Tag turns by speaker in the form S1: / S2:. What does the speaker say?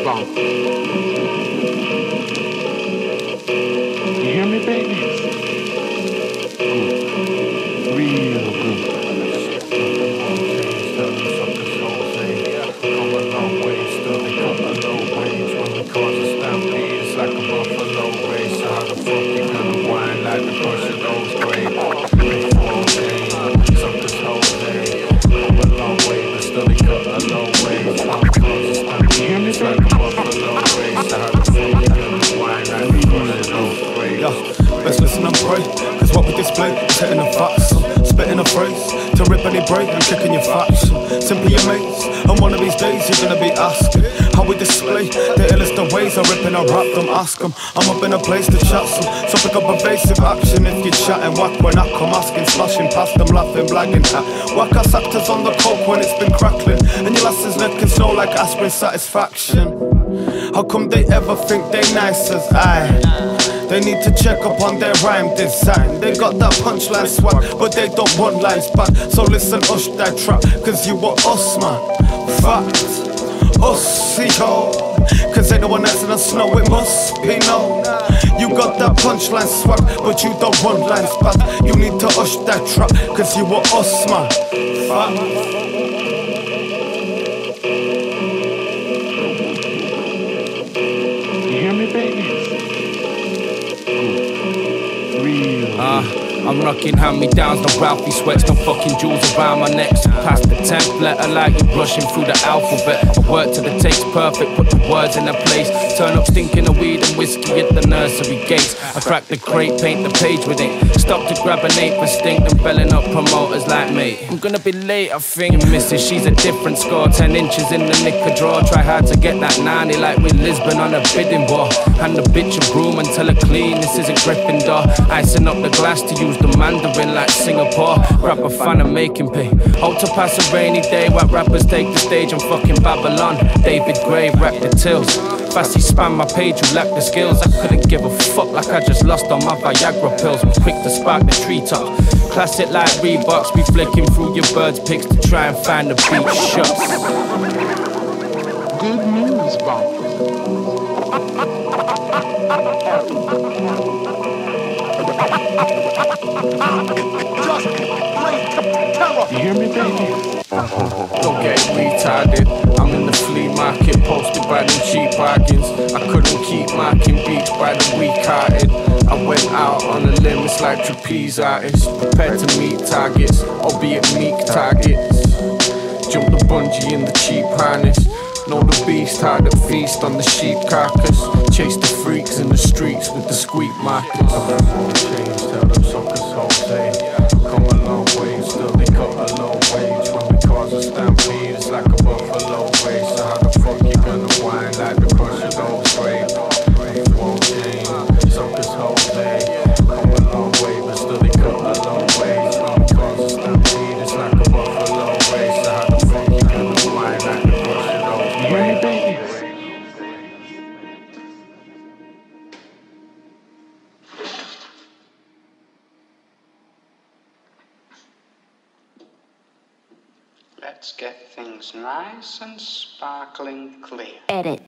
S1: bump. You hear me, baby? Good. Real good. Come a long way, still they cut a low wage. When we cause a stampede, it's like a buffalo race. So how the fuck you gonna whine like the crush of those grapes? Suckers whole day. Come a long way, but still they cut a low wage. When we cause a stampede, it's like a buffalo race. So how the fuck you gonna whine like the crush of those grapes?
S2: Yeah, best listen and pray, cause what we display is hitting the facts. Spitting a phrase to rip any break and kicking your faction. Simply amazed, and one of these days you're gonna be asked how we display the illest of ways. I rip and I rap them, ask them. I'm up in a place to chat some, so pick up evasive action if you're chatting. Whack when I come asking, slashing past them, laughing, blagging at whack ass actors on the coke when it's been crackling, and your lass's neck can snow like aspirin satisfaction. How come they ever think they nice as I? They need to check up on their rhyme design. They got that punchline swag, but they don't want lines back. So listen, hush that trap, cause you were us, man. Fact, us, yo. Cause ain't no one else in the snow, it must be known. You got that punchline swag, but you don't want lines back. You need to hush that trap, cause you were us, man. Fact.
S1: You hear me, baby?
S3: I'm rocking hand-me-downs, no Ralphie sweats, no fucking jewels around my neck. So past the 10th letter like you're brushing through the alphabet. I work till the taste perfect, put the words in their place. Turn up stinking of weed and whiskey at the nursery gates. I crack the crate, paint the page with it. Stop to grab an ape for stink and belling up promoters like me. I'm gonna be late, I think. Your missus, she's a different score. 10 inches in the knicker drawer. Try hard to get that 90 like with Lisbon on a bidding war. Hand the bitch a broom and tell her clean, this isn't Gryffindor. Icing up the glass to use the Mandarin like Singapore. Grab a fan and make him pay. Hope to pass a rainy day while rappers take the stage and fucking Babylon. David Gray, rap the tills. Fasty spam my page, you lack the skills. I couldn't give a fuck like I just lost on my Viagra pills. I'm quick to spark the treetops. Classic like Reeboks, be flicking through your birds pics to try and find the beat shots.
S1: Good news, bump. You hear me, baby?
S3: Don't get retarded. I'm in the flea market, posted by them cheap bargains. I couldn't keep marking beats by the weak-hearted. I went out on a limb, it's like trapeze artists. Prepared to meet targets, albeit meek targets. Jump the bungee in the cheap harness. Know the beast, hard to feast on the sheep carcass. Chase the freaks in the streets with the squeak markers.
S1: Change, tell them suckers Jose. Come a long way, still they cut a low wage. When we cause a stampede, it's like a buffalo race. So how the fuck you gonna whine like the crush of those grapes? Won't change, suckers Jose. Come a long way, but still they cut a low wage. When we cause a stampede, it's like a buffalo race. So how the fuck you gonna whine like the crush of those grapes? You hear me, baby?
S4: Let's get things nice and sparkling clear.
S5: Edit.